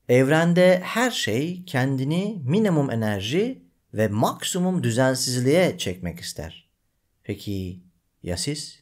Evrende her şey kendini minimum enerji ve maksimum düzensizliğe çekmek ister. Peki ya siz?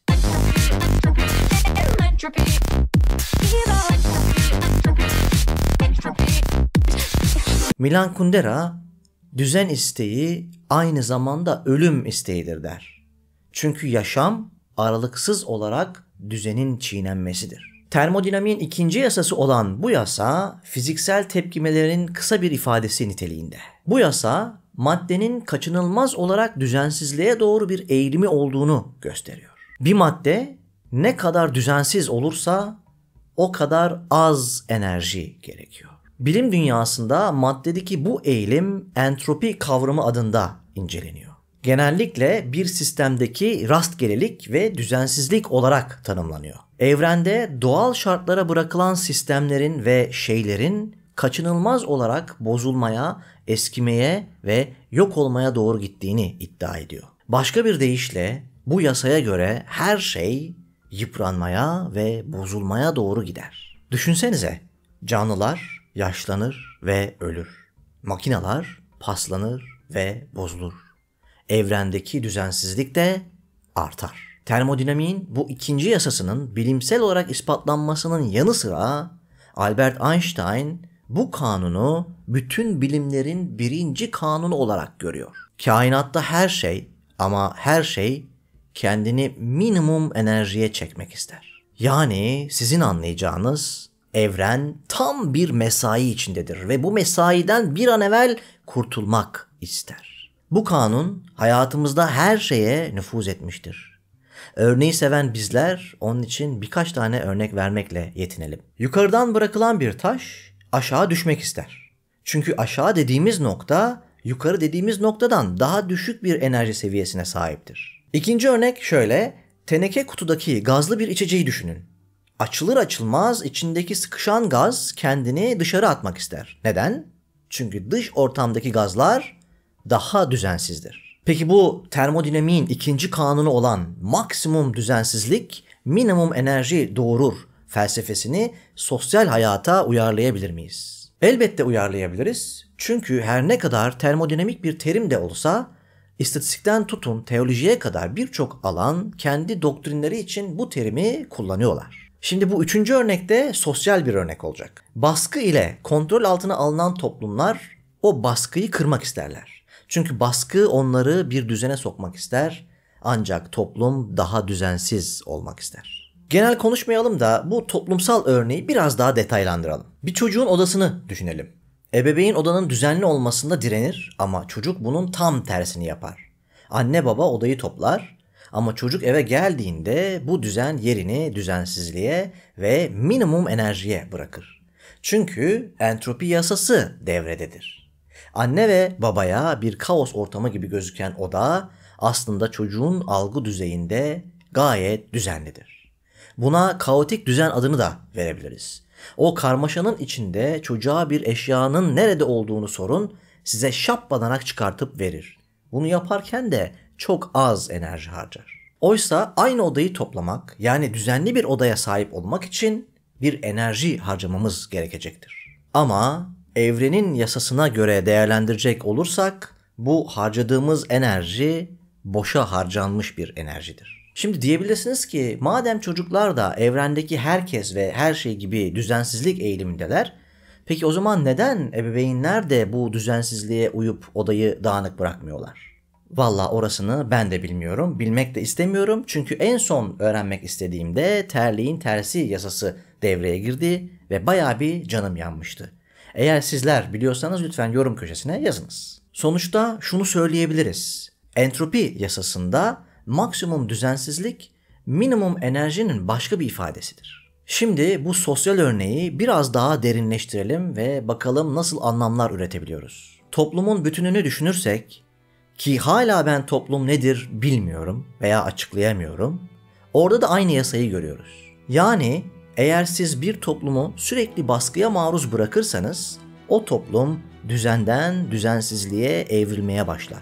Milan Kundera, düzen isteği aynı zamanda ölüm isteğidir der. Çünkü yaşam aralıksız olarak düzenin çiğnenmesidir. Termodinamiğin ikinci yasası olan bu yasa, fiziksel tepkimelerin kısa bir ifadesi niteliğinde. Bu yasa, maddenin kaçınılmaz olarak düzensizliğe doğru bir eğilimi olduğunu gösteriyor. Bir madde ne kadar düzensiz olursa o kadar az enerji gerekiyor. Bilim dünyasında maddedeki bu eğilim entropi kavramı adında inceleniyor. Genellikle bir sistemdeki rastgelelik ve düzensizlik olarak tanımlanıyor. Evrende doğal şartlara bırakılan sistemlerin ve şeylerin kaçınılmaz olarak bozulmaya, eskimeye ve yok olmaya doğru gittiğini iddia ediyor. Başka bir deyişle bu yasaya göre her şey yıpranmaya ve bozulmaya doğru gider. Düşünsenize, canlılar yaşlanır ve ölür. Makineler paslanır ve bozulur. Evrendeki düzensizlik de artar. Termodinamiğin bu ikinci yasasının bilimsel olarak ispatlanmasının yanı sıra Albert Einstein bu kanunu bütün bilimlerin birinci kanunu olarak görüyor. Kainatta her şey ama her şey kendini minimum enerjiye çekmek ister. Yani sizin anlayacağınız evren tam bir mesai içindedir ve bu mesaiden bir an evvel kurtulmak ister. Bu kanun hayatımızda her şeye nüfuz etmiştir. Örneği seven bizler onun için birkaç tane örnek vermekle yetinelim. Yukarıdan bırakılan bir taş aşağı düşmek ister. Çünkü aşağı dediğimiz nokta yukarı dediğimiz noktadan daha düşük bir enerji seviyesine sahiptir. İkinci örnek şöyle, teneke kutudaki gazlı bir içeceği düşünün. Açılır açılmaz içindeki sıkışan gaz kendini dışarı atmak ister. Neden? Çünkü dış ortamdaki gazlar daha düzensizdir. Peki bu termodinamiğin ikinci kanunu olan maksimum düzensizlik minimum enerji doğurur felsefesini sosyal hayata uyarlayabilir miyiz? Elbette uyarlayabiliriz. Çünkü her ne kadar termodinamik bir terim de olsa İstatistikten tutun teolojiye kadar birçok alan kendi doktrinleri için bu terimi kullanıyorlar. Şimdi bu üçüncü örnekte sosyal bir örnek olacak. Baskı ile kontrol altına alınan toplumlar o baskıyı kırmak isterler. Çünkü baskı onları bir düzene sokmak ister, ancak toplum daha düzensiz olmak ister. Genel konuşmayalım da bu toplumsal örneği biraz daha detaylandıralım. Bir çocuğun odasını düşünelim. Ebeveyn odanın düzenli olmasında direnir ama çocuk bunun tam tersini yapar. Anne baba odayı toplar ama çocuk eve geldiğinde bu düzen yerini düzensizliğe ve minimum enerjiye bırakır. Çünkü entropi yasası devrededir. Anne ve babaya bir kaos ortamı gibi gözüken oda aslında çocuğun algı düzeyinde gayet düzenlidir. Buna kaotik düzen adını da verebiliriz. O karmaşanın içinde çocuğa bir eşyanın nerede olduğunu sorun, size şaplanarak çıkartıp verir. Bunu yaparken de çok az enerji harcar. Oysa aynı odayı toplamak, yani düzenli bir odaya sahip olmak için bir enerji harcamamız gerekecektir. Ama evrenin yasasına göre değerlendirecek olursak, bu harcadığımız enerji boşa harcanmış bir enerjidir. Şimdi diyebilirsiniz ki madem çocuklar da evrendeki herkes ve her şey gibi düzensizlik eğilimindeler, peki o zaman neden ebeveynler de bu düzensizliğe uyup odayı dağınık bırakmıyorlar? Vallahi orasını ben de bilmiyorum, bilmek de istemiyorum çünkü en son öğrenmek istediğimde terliğin tersi yasası devreye girdi ve bayağı bir canım yanmıştı. Eğer sizler biliyorsanız lütfen yorum köşesine yazınız. Sonuçta şunu söyleyebiliriz. Entropi yasasında maksimum düzensizlik minimum enerjinin başka bir ifadesidir. Şimdi bu sosyal örneği biraz daha derinleştirelim ve bakalım nasıl anlamlar üretebiliyoruz. Toplumun bütününü düşünürsek ki hala ben toplum nedir bilmiyorum veya açıklayamıyorum. Orada da aynı yasayı görüyoruz. Yani eğer siz bir toplumu sürekli baskıya maruz bırakırsanız o toplum düzenden düzensizliğe evrilmeye başlar.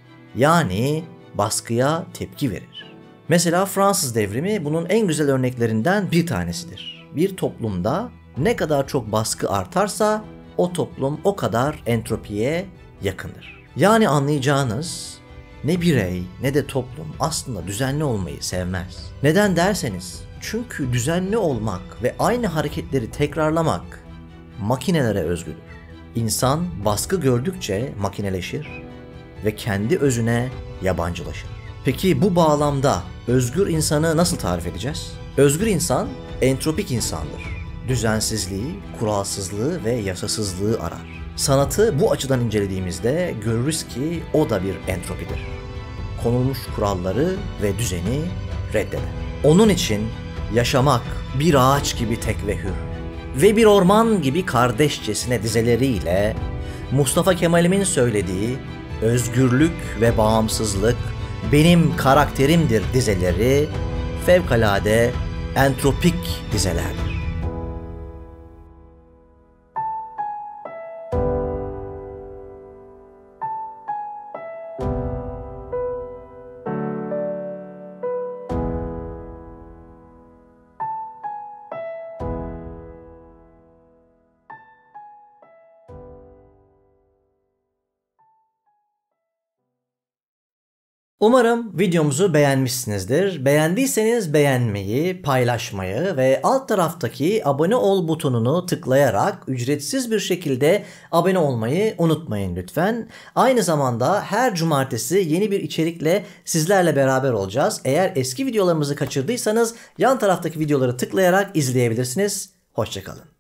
Yani baskıya tepki verir. Mesela Fransız devrimi bunun en güzel örneklerinden bir tanesidir. Bir toplumda ne kadar çok baskı artarsa o toplum o kadar entropiye yakındır. Yani anlayacağınız ne birey ne de toplum aslında düzenli olmayı sevmez. Neden derseniz, çünkü düzenli olmak ve aynı hareketleri tekrarlamak makinelere özgüdür. İnsan baskı gördükçe makineleşir ve kendi özüne yabancılaşır. Peki bu bağlamda özgür insanı nasıl tarif edeceğiz? Özgür insan entropik insandır. Düzensizliği, kuralsızlığı ve yasasızlığı arar. Sanatı bu açıdan incelediğimizde görürüz ki o da bir entropidir. Konulmuş kuralları ve düzeni reddeder. Onun için yaşamak bir ağaç gibi tek ve hür ve bir orman gibi kardeşçesine dizeleriyle Mustafa Kemal'imin söylediği özgürlük ve bağımsızlık benim karakterimdir dizeleri fevkalade entropik dizelerdir. Umarım videomuzu beğenmişsinizdir. Beğendiyseniz beğenmeyi, paylaşmayı ve alt taraftaki abone ol butonunu tıklayarak ücretsiz bir şekilde abone olmayı unutmayın lütfen. Aynı zamanda her cumartesi yeni bir içerikle sizlerle beraber olacağız. Eğer eski videolarımızı kaçırdıysanız yan taraftaki videoları tıklayarak izleyebilirsiniz. Hoşça kalın.